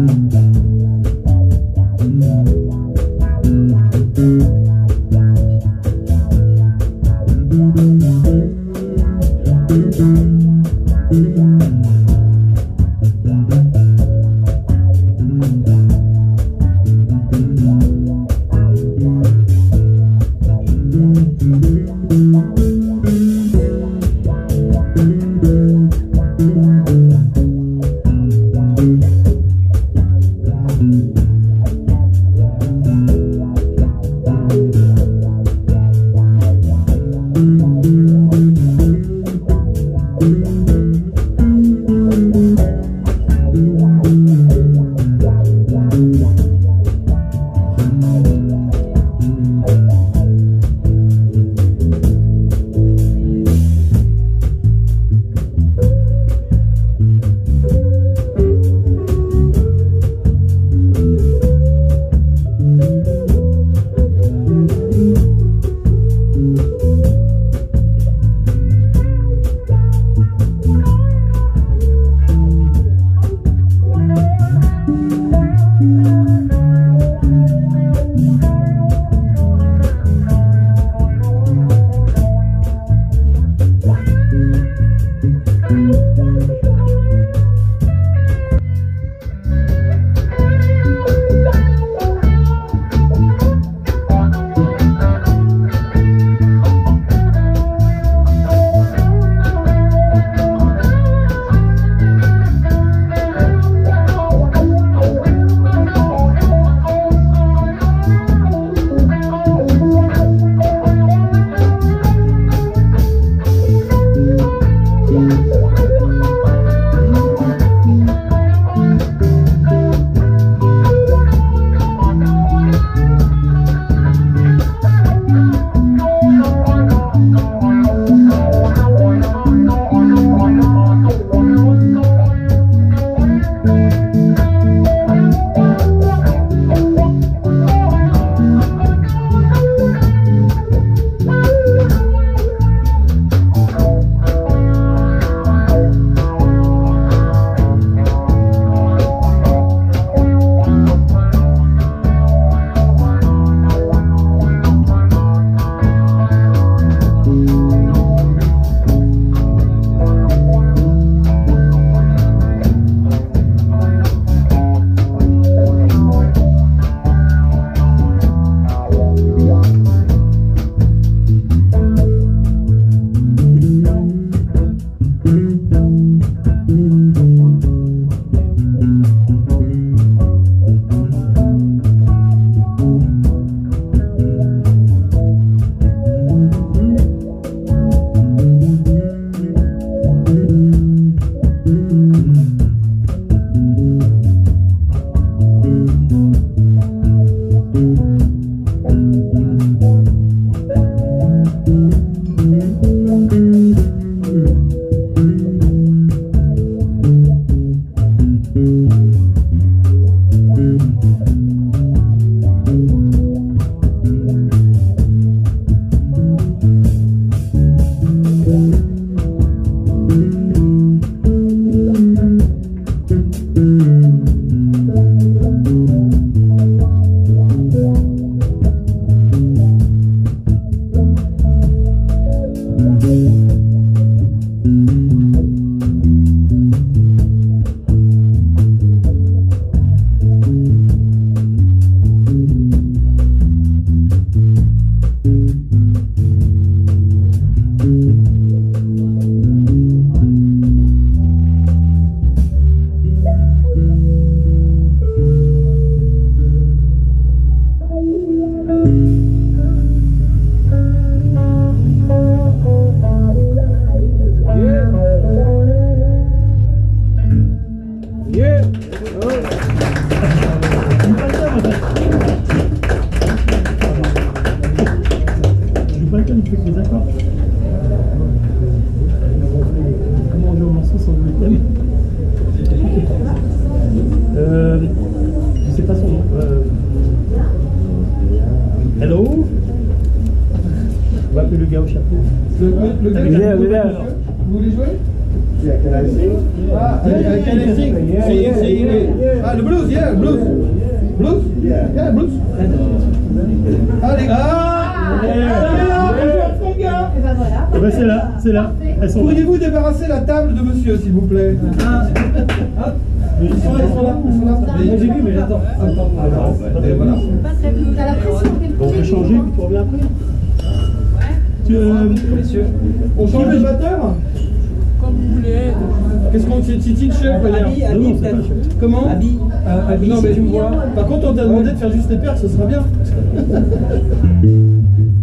Le gars au chapeau. Vous voulez jouer? Yeah, can I sing? Can I sing? Sing. Ah, le blues, yeah, blues. Blues? Yeah, blues. Allez, Eh ben c'est là, c'est là. Pourriez-vous débarrasser la table de monsieur, s'il vous plaît? Ils sont là, ils sont là. J'ai vu, mais j'attends. Et voilà. T'as la pression. On peut changer, puis tu reviens après. Messieurs, on change de batteur? Comme vous voulez. Qu'est-ce qu'on dit? Titi, le chef? Non, c'est pas Comment? Abi, non, mais tu me vois. par contre, on t'a demandé de faire juste les pertes, ce sera bien.